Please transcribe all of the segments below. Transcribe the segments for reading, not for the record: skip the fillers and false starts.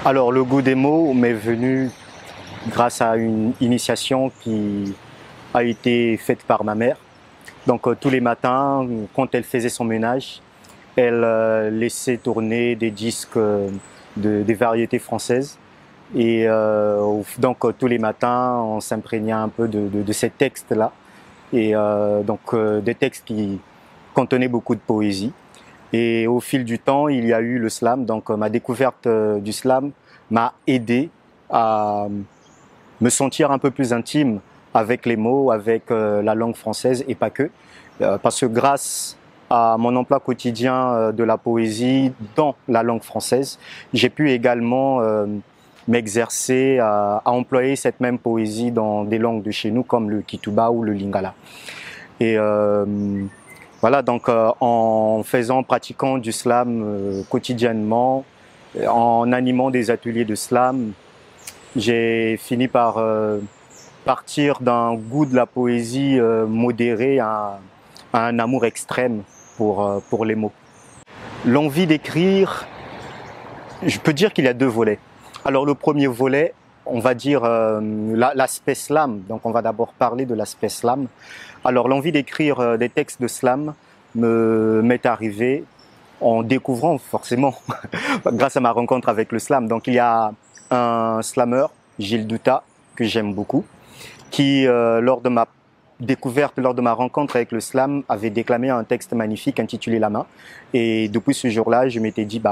Alors, le goût des mots m'est venu grâce à une initiation qui a été faite par ma mère. Donc, tous les matins, quand elle faisait son ménage, elle laissait tourner des disques des variétés françaises. Et donc, tous les matins, on s'imprégnait un peu de ces textes-là. Et des textes qui contenaient beaucoup de poésie. Et au fil du temps, il y a eu le slam. Donc, ma découverte du slam m'a aidé à me sentir un peu plus intime avec les mots, avec la langue française et pas que. Parce que grâce à mon emploi quotidien de la poésie dans la langue française, j'ai pu également m'exercer à employer cette même poésie dans des langues de chez nous comme le Kituba ou le Lingala. Et voilà, donc pratiquant du slam quotidiennement, en animant des ateliers de slam, j'ai fini par partir d'un goût de la poésie modéré à un amour extrême pour les mots. L'envie d'écrire, je peux dire qu'il y a deux volets. Alors le premier volet, on va dire l'aspect slam, donc on va d'abord parler de l'aspect slam. Alors l'envie d'écrire des textes de slam m'est arrivée en découvrant forcément, grâce à ma rencontre avec le slam. Donc il y a un slammer, Gilles Douta, que j'aime beaucoup, qui lors de ma découverte, lors de ma rencontre avec le slam, avait déclamé un texte magnifique intitulé La main. Et depuis ce jour-là, je m'étais dit,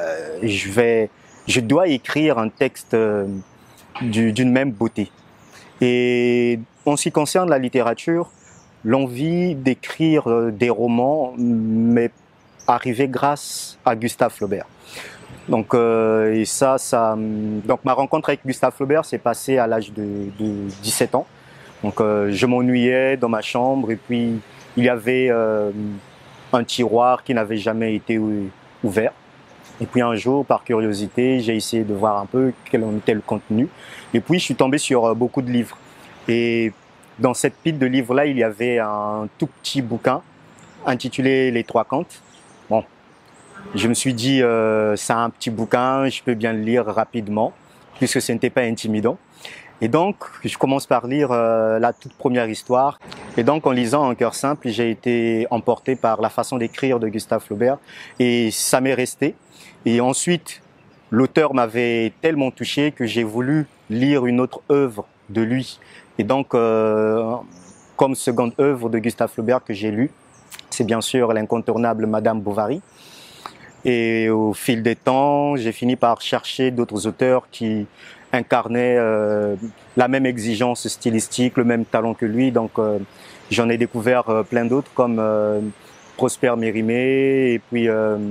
je dois écrire un texte d'une même beauté. Et en ce qui concerne la littérature, l'envie d'écrire des romans m'est arrivée grâce à Gustave Flaubert. Donc, donc ma rencontre avec Gustave Flaubert s'est passée à l'âge de 17 ans. Donc je m'ennuyais dans ma chambre et puis il y avait un tiroir qui n'avait jamais été ouvert. Et puis un jour, par curiosité, j'ai essayé de voir un peu quel en était le contenu. Et puis je suis tombé sur beaucoup de livres. Et dans cette pile de livres-là, il y avait un tout petit bouquin intitulé Les Trois Contes. Bon, je me suis dit, c'est un petit bouquin, je peux bien le lire rapidement, puisque ce n'était pas intimidant. Et donc, je commence par lire la toute première histoire. Et donc, en lisant Un cœur simple, j'ai été emporté par la façon d'écrire de Gustave Flaubert. Et ça m'est resté. Et ensuite, l'auteur m'avait tellement touché que j'ai voulu lire une autre œuvre de lui. Et donc, comme seconde œuvre de Gustave Flaubert que j'ai lue, c'est bien sûr l'incontournable Madame Bovary. Et au fil des temps, j'ai fini par chercher d'autres auteurs qui incarnaient la même exigence stylistique, le même talent que lui. Donc j'en ai découvert plein d'autres comme Prosper Mérimée et puis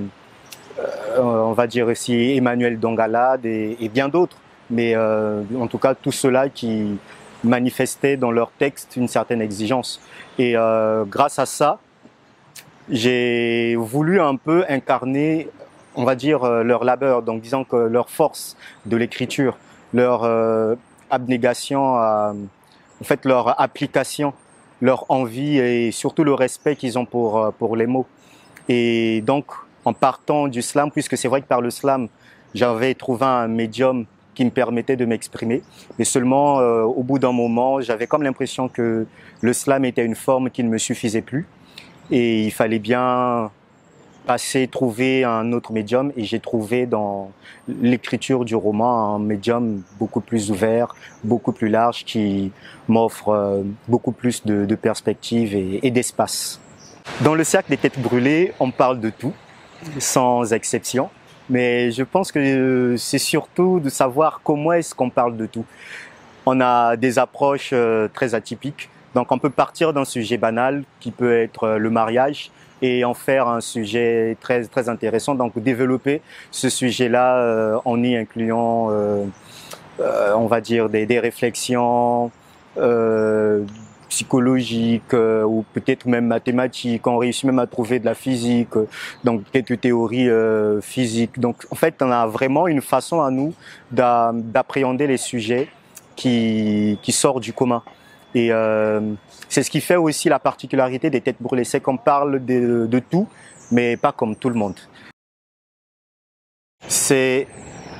on va dire aussi Emmanuel Dangalade et bien d'autres. Mais en tout cas, tous ceux-là qui manifestaient dans leurs textes une certaine exigence. Et grâce à ça, j'ai voulu un peu incarner, on va dire, leur labeur, donc disons que leur force de l'écriture, leur abnégation, en fait leur application, leur envie et surtout le respect qu'ils ont pour les mots. Et donc, en partant du slam, puisque c'est vrai que par le slam, j'avais trouvé un médium qui me permettait de m'exprimer, mais seulement au bout d'un moment, j'avais comme l'impression que le slam était une forme qui ne me suffisait plus. Et il fallait bien trouver un autre médium et j'ai trouvé dans l'écriture du roman un médium beaucoup plus ouvert, beaucoup plus large qui m'offre beaucoup plus de perspectives et d'espace. Dans le cercle des têtes brûlées, on parle de tout, sans exception, mais je pense que c'est surtout de savoir comment est-ce qu'on parle de tout. On a des approches très atypiques. Donc on peut partir d'un sujet banal qui peut être le mariage et en faire un sujet très, très intéressant. Donc développer ce sujet-là en y incluant, on va dire, des réflexions psychologiques ou peut-être même mathématiques. On réussit même à trouver de la physique, donc quelques théories physiques. Donc en fait, on a vraiment une façon à nous d'appréhender les sujets qui sort du commun. Et c'est ce qui fait aussi la particularité des têtes brûlées, c'est qu'on parle de tout, mais pas comme tout le monde. C'est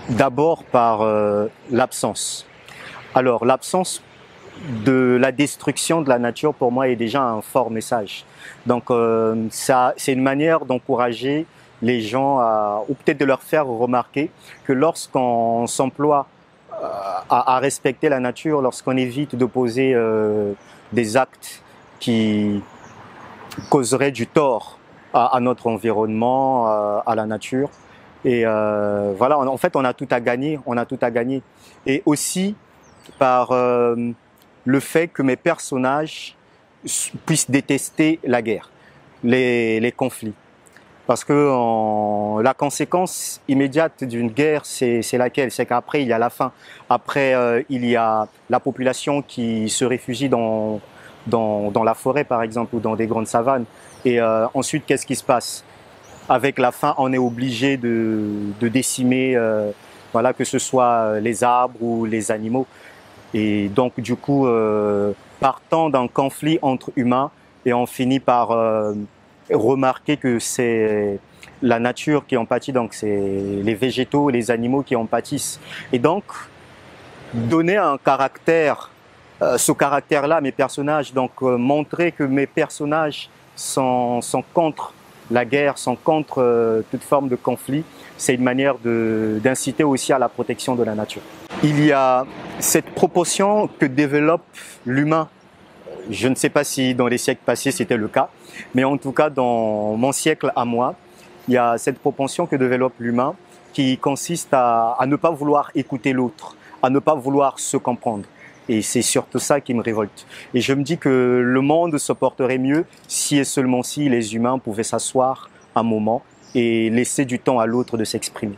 D'abord par l'absence. Alors l'absence de la destruction de la nature pour moi est déjà un fort message. Donc ça, c'est une manière d'encourager les gens ou peut-être de leur faire remarquer que lorsqu'on s'emploie à respecter la nature, lorsqu'on évite de poser des actes qui causeraient du tort à notre environnement, à la nature. Et voilà, en fait, on a tout à gagner, on a tout à gagner. Et aussi par le fait que mes personnages puissent détester la guerre, les conflits. Parce que la conséquence immédiate d'une guerre, c'est laquelle? C'est qu'après, il y a la faim. Après, il y a la population qui se réfugie dans la forêt, par exemple, ou dans des grandes savanes. Et ensuite, qu'est-ce qui se passe? Avec la faim, on est obligé de décimer, voilà, que ce soit les arbres ou les animaux. Et donc, du coup, partant d'un conflit entre humains, et on finit par remarquer que c'est la nature qui en pâtit, donc c'est les végétaux, les animaux qui en pâtissent. Et donc, donner un caractère, ce caractère-là à mes personnages, donc montrer que mes personnages sont contre la guerre, sont contre toute forme de conflit, c'est une manière d'inciter aussi à la protection de la nature. Il y a cette proportion que développe l'humain. Je ne sais pas si dans les siècles passés c'était le cas, mais en tout cas dans mon siècle à moi, il y a cette propension que développe l'humain qui consiste à ne pas vouloir écouter l'autre, à ne pas vouloir se comprendre. Et c'est surtout ça qui me révolte. Et je me dis que le monde se porterait mieux si et seulement si les humains pouvaient s'asseoir un moment et laisser du temps à l'autre de s'exprimer.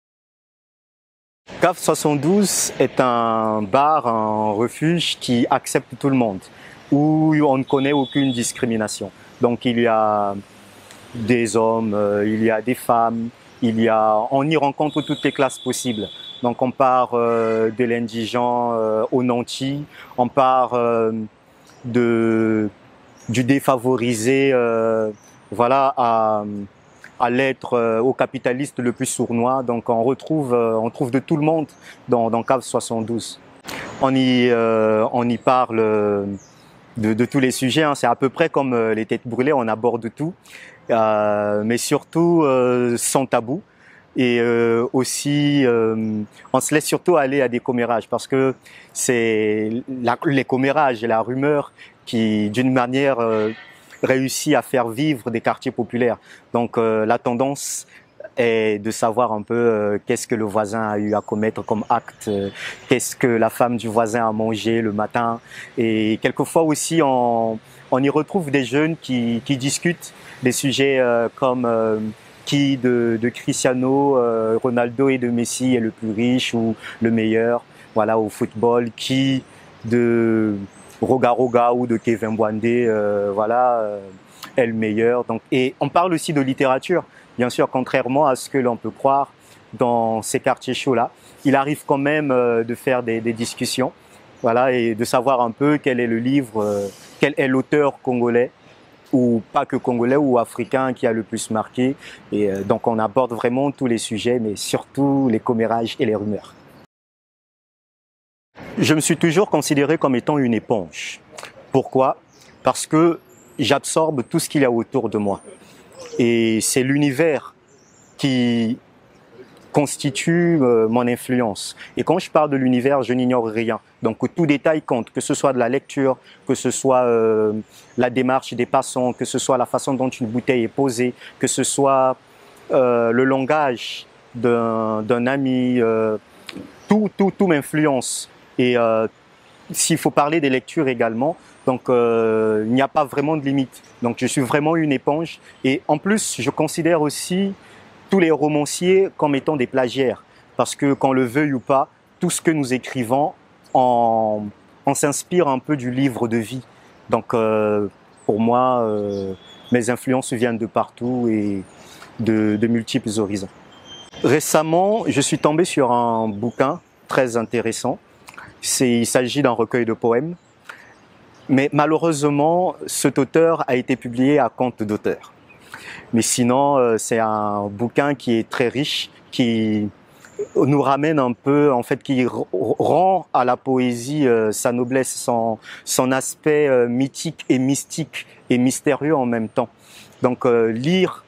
Cave 72 est un bar, un refuge qui accepte tout le monde, où on ne connaît aucune discrimination. Donc il y a des hommes, il y a des femmes, on y rencontre toutes les classes possibles. Donc on part de l'indigent au nanti, on part du défavorisé voilà, à l'être au capitaliste le plus sournois. Donc on trouve de tout le monde dans Cave 72. On y parle de tous les sujets, hein. C'est à peu près comme les têtes brûlées, on aborde tout, mais surtout sans tabou. Et aussi, on se laisse surtout aller à des commérages parce que c'est les commérages et la rumeur qui, d'une manière, réussit à faire vivre des quartiers populaires. Donc la tendance est de savoir un peu qu'est-ce que le voisin a eu à commettre comme acte, qu'est-ce que la femme du voisin a mangé le matin. Et quelquefois aussi, on y retrouve des jeunes qui discutent des sujets comme qui de Cristiano Ronaldo et de Messi est le plus riche ou le meilleur, voilà, au football, qui de Roga Roga ou de Kevin Boandé, voilà, est le meilleur. Donc, et on parle aussi de littérature, bien sûr, contrairement à ce que l'on peut croire dans ces quartiers chauds-là. Il arrive quand même de faire des discussions, voilà, et de savoir un peu quel est le livre, quel est l'auteur congolais, ou pas que congolais ou africain qui a le plus marqué. Et donc on aborde vraiment tous les sujets, mais surtout les commérages et les rumeurs. Je me suis toujours considéré comme étant une éponge. Pourquoi? Parce que j'absorbe tout ce qu'il y a autour de moi. Et c'est l'univers qui constitue mon influence. Et quand je parle de l'univers, je n'ignore rien. Donc tout détail compte, que ce soit de la lecture, que ce soit la démarche des passants, que ce soit la façon dont une bouteille est posée, que ce soit le langage d'un ami, tout m'influence. Et s'il faut parler des lectures également, donc il n'y a pas vraiment de limite. Donc je suis vraiment une éponge. Et en plus, je considère aussi tous les romanciers comme étant des plagiaires. Parce que qu'on le veuille ou pas, tout ce que nous écrivons, on s'inspire un peu du livre de vie. Donc pour moi, mes influences viennent de partout et de multiples horizons. Récemment, je suis tombé sur un bouquin très intéressant. Il s'agit d'un recueil de poèmes. Mais malheureusement, cet auteur a été publié à compte d'auteur. Mais sinon, c'est un bouquin qui est très riche, qui nous ramène un peu, en fait, qui rend à la poésie sa noblesse, son aspect mythique et mystique et mystérieux en même temps. Donc lire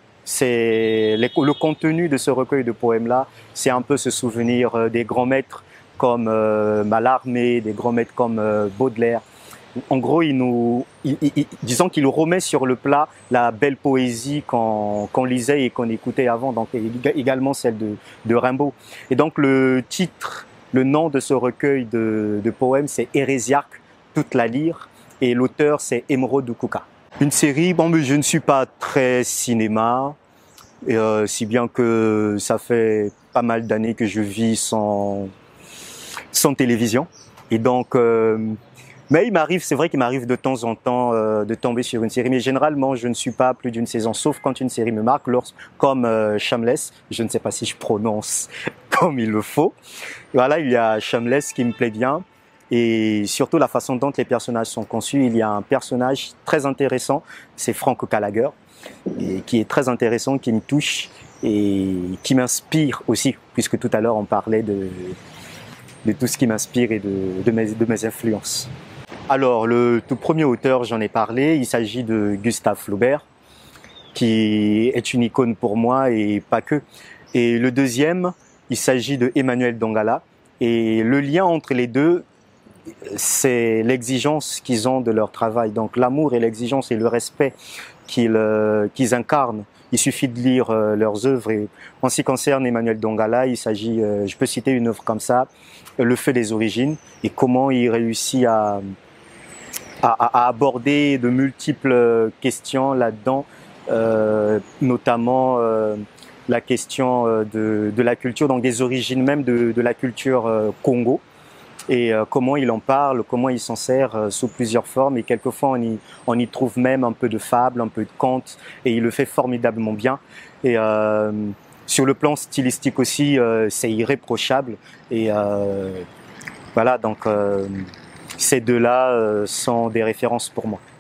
le contenu de ce recueil de poèmes-là, c'est un peu se souvenir des grands maîtres comme Mallarmé, des grands maîtres comme Baudelaire. En gros, disons qu'il remet sur le plat la belle poésie qu'on lisait et qu'on écoutait avant, donc également celle de Rimbaud. Et donc le titre, le nom de ce recueil de poèmes, c'est Hérésiarque, toute la lyre, et l'auteur c'est Émeraude Kouka. Une série, bon, mais je ne suis pas très cinéma, si bien que ça fait pas mal d'années que je vis sans télévision. Et donc, mais il m'arrive, c'est vrai qu'il m'arrive de temps en temps de tomber sur une série, mais généralement je ne suis pas plus d'une saison, sauf quand une série me marque, comme Shameless, je ne sais pas si je prononce comme il le faut. Voilà, il y a Shameless qui me plaît bien, et surtout la façon dont les personnages sont conçus. Il y a un personnage très intéressant, c'est Frank Gallagher, et qui est très intéressant, qui me touche et qui m'inspire aussi, puisque tout à l'heure on parlait de tout ce qui m'inspire et de mes influences. Alors, le tout premier auteur, j'en ai parlé, il s'agit de Gustave Flaubert, qui est une icône pour moi et pas que. Et le deuxième, il s'agit de Emmanuel Dongala. Et le lien entre les deux, c'est l'exigence qu'ils ont de leur travail. Donc l'amour et l'exigence et le respect qu'ils incarnent. Il suffit de lire leurs œuvres. Et en ce qui concerne Emmanuel Dongala, il s'agit, je peux citer une œuvre comme ça, Le feu des origines, et comment il réussit à aborder de multiples questions là-dedans, notamment la question de la culture, donc des origines même de la culture Congo, et comment il en parle, comment il s'en sert sous plusieurs formes, et quelquefois on y trouve même un peu de fable, un peu de conte, et il le fait formidablement bien. Et sur le plan stylistique aussi, c'est irréprochable, et voilà, donc ces deux-là sont des références pour moi.